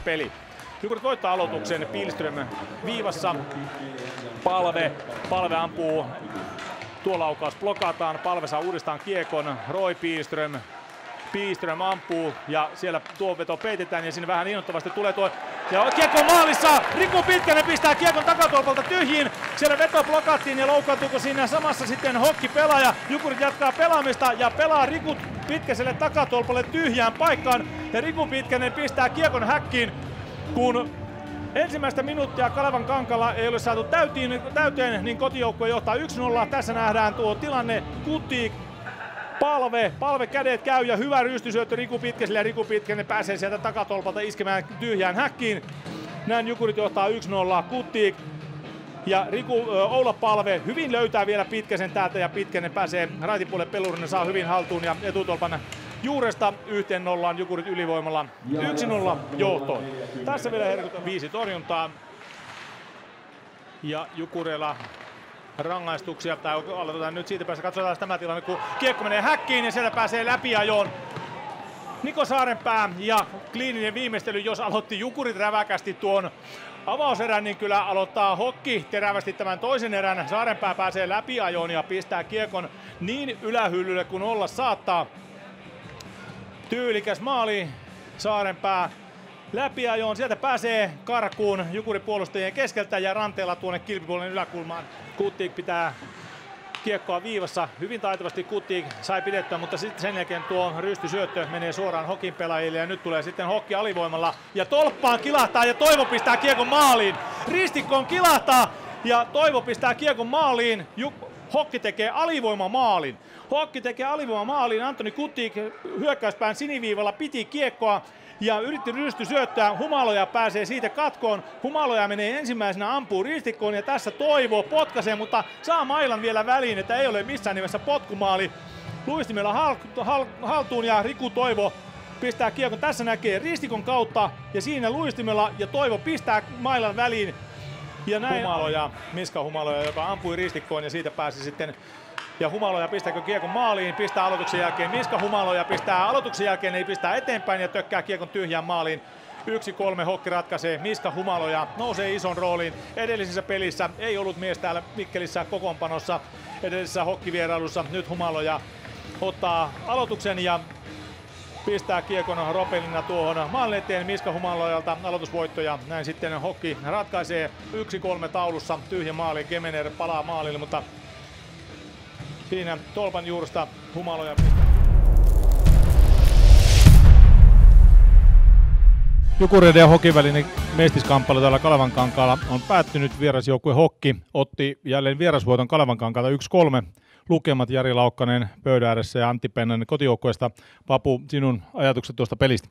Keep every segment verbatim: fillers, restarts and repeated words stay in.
peli. Jukurit voittaa aloituksen, Pilström viivassa, Palve, Palve ampuu, tuo laukaus blokataan, Palve saa uudestaan kiekon, Roy Pilström, Pilström ampuu ja siellä tuo veto peitetään ja sinne vähän innoittavasti tulee tuo ja kiekko on maalissa, Riku Pitkänen pistää kiekon takatolpalta tyhjiin, siellä veto blokattiin ja loukkaantuuko siinä samassa sitten hokkipelaaja, Jukurit jatkaa pelaamista ja pelaa Riku Pitkäselle takatolpalle tyhjään paikkaan ja Riku Pitkänen pistää kiekon häkkiin, kun ensimmäistä minuuttia Kalevan kankalla ei ole saatu täytiin, täyteen, niin kotijoukkue johtaa yksi nolla. Tässä nähdään tuo tilanne, Kutik, Palve, Palve kädet käy ja hyvä rystysyöttö Riku Pitkäselle ja Riku Pitkänen pääsee sieltä takatolpalta iskemään tyhjään häkkiin. Näin Jukurit johtaa yksi nolla, Kutik ja Riku, Oula Palve hyvin löytää vielä Pitkäsen täältä ja Pitkänen pääsee raitipuolelle pelurina, saa hyvin haltuun ja etutolpan juuresta yhteen nollaan Jukurit ylivoimalla yksi nolla johtoon. Tässä vielä Herkut viisi torjuntaa ja Jukureilla rangaistuksia, tai aloitetaan nyt siitä päästä, katsotaan tämä tilanne, kun kiekko menee häkkiin ja sieltä pääsee läpiajoon Niko Saarenpää ja kliininen viimeistely, jos aloitti Jukurit räväkästi tuon avauserän, niin kyllä aloittaa Hokki terävästi tämän toisen erän. Saarenpää pääsee läpiajoon ja pistää kiekon niin ylähyllylle kuin olla saattaa. Tyylikäs maali, Saarenpää läpiajoon, sieltä pääsee karkuun Jukuripuolustajien keskeltä ja ranteella tuonne kilpipuolen yläkulmaan. Kutik pitää kiekkoa viivassa, hyvin taitavasti Kutik sai pidettyä, mutta sitten sen jälkeen tuo rystysyöttö menee suoraan Hokin pelaajille ja nyt tulee sitten Hokki alivoimalla ja tolppaan kilahtaa ja Toivo pistää kiekon maaliin. Ristikkoon kilahtaa ja Toivo pistää kiekon maaliin. Juk- Hokki tekee alivoimamaalin. Hokki tekee alivoimamaalin. Antoni Kutik hyökkäyspään siniviivalla piti kiekkoa ja yritti rysty syöttää. Humaloja pääsee siitä katkoon. Humaloja menee ensimmäisenä, ampuu ristikkoon ja tässä Toivo potkaisee, mutta saa mailan vielä väliin, että ei ole missään nimessä potkumaali. Luistimella hal- hal- haltuun ja Riku Toivo pistää kiekon. Tässä näkee ristikon kautta ja siinä luistimella ja Toivo pistää mailan väliin. Ja näin Humaloja, Miska Humaloja, joka ampui ristikkoon ja siitä pääsi sitten. Ja Humaloja pistääkö kiekon maaliin, pistää aloituksen jälkeen. Miska Humaloja pistää aloituksen jälkeen, ei pistää eteenpäin ja tökkää kiekon tyhjään maaliin. yksi kolme Hokki ratkaisee. Miska Humaloja nousee ison rooliin. Edellisessä pelissä ei ollut mies täällä Mikkelissä kokoonpanossa. Edellisessä Hokkivierailussa nyt Humaloja ottaa aloituksen ja pistää kiekon ropelina tuohon maalin eteen Miska Humalojalta aloitusvoitto ja näin sitten Hokki ratkaisee yksi kolme taulussa, tyhjä maali, Kemener palaa maalille, mutta siinä tolpan juuresta Humaloja pistää. Jukureiden ja Hokin välinen mestiskamppailu täällä Kalevankankaalla on päättynyt. Vierasjoukkue Hokki otti jälleen vierasvoiton Kalevankankaalta yksi kolme. Lukemat Jari Laukkanen pöydän ääressä ja Antti Pennanen kotijoukkueesta. Papu, sinun ajatukset tuosta pelistä?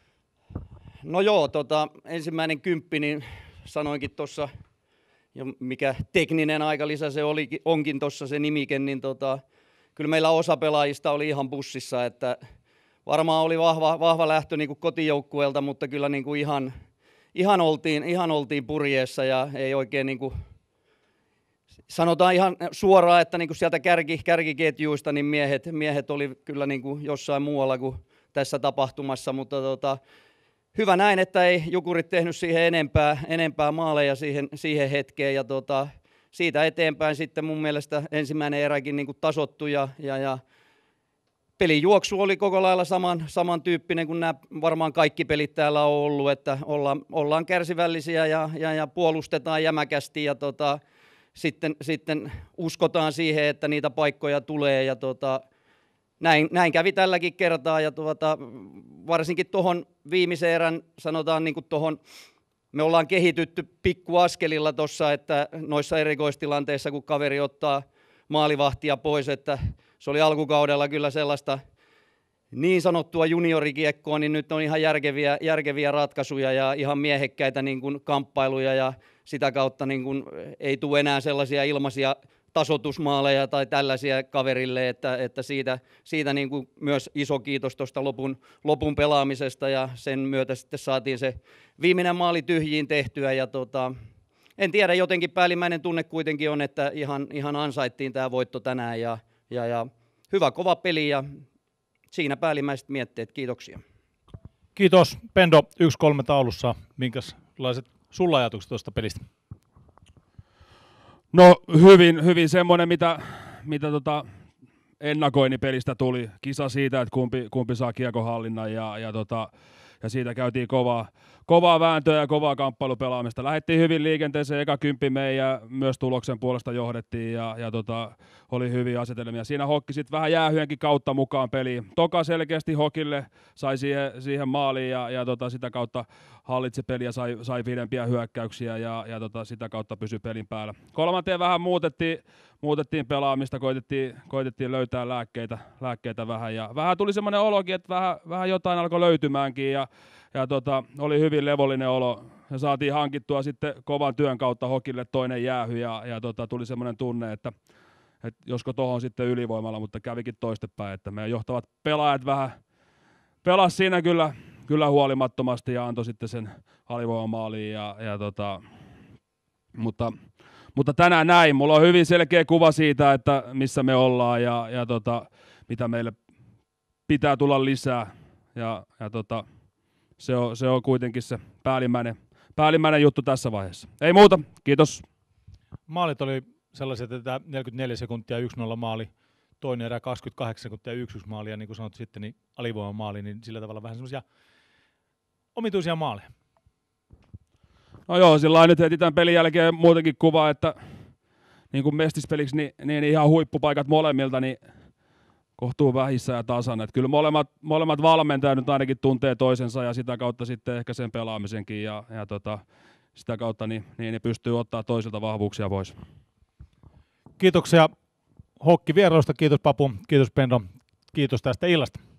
No joo, tota, ensimmäinen kymppi, niin sanoinkin tuossa, mikä tekninen aikalisä se oli, onkin tuossa se nimike, niin tota, kyllä meillä osa pelaajista oli ihan bussissa, että varmaan oli vahva, vahva lähtö niin kuin kotijoukkueelta, mutta kyllä niin kuin ihan, ihan, oltiin, ihan oltiin purjeessa ja ei oikein niin kuin, sanotaan ihan suoraan, että niin kuin sieltä kärki, kärkiketjuista niin miehet, miehet oli kyllä niin kuin jossain muualla kuin tässä tapahtumassa, mutta tota, hyvä näin, että ei Jukurit tehnyt siihen enempää, enempää maaleja siihen, siihen hetkeen ja tota, siitä eteenpäin sitten mun mielestä ensimmäinen eräkin niin kuin tasoittui ja, ja, ja pelijuoksu oli koko lailla saman, samantyyppinen kuin nämä varmaan kaikki pelit täällä on ollut, että ollaan, ollaan kärsivällisiä ja, ja, ja puolustetaan jämäkästi ja tota, sitten, sitten uskotaan siihen, että niitä paikkoja tulee ja tota, näin, näin kävi tälläkin kertaa ja tuota, varsinkin tuohon viimeisen erän sanotaan niin kuin tuohon, me ollaan kehitytty pikkuaskelilla tuossa, että noissa erikoistilanteissa kun kaveri ottaa maalivahtia pois, että se oli alkukaudella kyllä sellaista niin sanottua juniorikiekkoa, niin nyt on ihan järkeviä, järkeviä ratkaisuja ja ihan miehekkäitä niin kuin kamppailuja ja sitä kautta niin kuin ei tule enää sellaisia ilmaisia tasoitusmaaleja tai tällaisia kaverille, että, että siitä, siitä niin kuin myös iso kiitos tuosta lopun, lopun pelaamisesta ja sen myötä sitten saatiin se viimeinen maali tyhjiin tehtyä ja tota, en tiedä, jotenkin päällimmäinen tunne kuitenkin on, että ihan, ihan ansaittiin tämä voitto tänään ja, ja, ja hyvä kova peli ja siinä päällimmäiset mietteet, kiitoksia. Kiitos Pendo, yksi kolme taulussa. Minkälaiset sulla ajatukset tuosta pelistä? No hyvin, hyvin semmoinen, mitä, mitä tota ennakoinnin pelistä tuli. Kisa siitä, että kumpi, kumpi saa kiekohallinnan ja, ja, tota, ja siitä käytiin kovaa, kovaa vääntöä ja kovaa kamppailupelaamista. Lähdettiin hyvin liikenteeseen, eka kymppi meidän myös tuloksen puolesta johdettiin ja, ja tota, oli hyviä asetelmia. Siinä Hokki sitten vähän jäähyenkin kautta mukaan peliin. Toka selkeästi Hokille sai siihen, siihen maaliin ja, ja tota, sitä kautta hallitsi peliä, sai, sai pidempiä hyökkäyksiä ja, ja tota, sitä kautta pysyi pelin päällä. Kolmanteen vähän muutettiin, muutettiin pelaamista, koitettiin, koitettiin löytää lääkkeitä, lääkkeitä vähän ja vähän tuli semmoinen olokin, että vähän, vähän jotain alkoi löytymäänkin ja, ja tota, oli hyvin levollinen olo. Ja saatiin hankittua sitten kovan työn kautta Hokille toinen jäähy ja, ja tota, tuli semmoinen tunne, että, että josko tohon sitten ylivoimalla, mutta kävikin toistepäin, että meidän johtavat pelaajat vähän pelasi siinä kyllä, kyllä huolimattomasti ja antoi sitten sen alivoimamaaliin ja, ja tota, mutta Mutta tänään näin. Mulla on hyvin selkeä kuva siitä, että missä me ollaan ja, ja tota, mitä meille pitää tulla lisää. Ja, ja tota, se, on, se on kuitenkin se päällimmäinen, päällimmäinen juttu tässä vaiheessa. Ei muuta, kiitos. Maalit oli sellaiset, että neljäkymmentäneljä sekuntia yksi nolla maali, toinen erä kaksikymmentäkahdeksan sekuntia yksi yksi maali ja niin kuin sanot sitten, niin alivoiman maali, niin sillä tavalla vähän semmoisia omituisia maaleja. No joo, sillä nyt heti tämän pelin jälkeen muutenkin kuva, että niin kuin mestispeliksi, niin, niin ihan huippupaikat molemmilta, niin kohtuu vähissä ja tasan. Että kyllä molemmat, molemmat valmentajat nyt ainakin tuntee toisensa ja sitä kautta sitten ehkä sen pelaamisenkin ja, ja tota, sitä kautta niin, niin ne pystyy ottaa toisilta vahvuuksia pois. Kiitoksia Hokki vierailusta, kiitos Papu, kiitos Pendo, kiitos tästä illasta.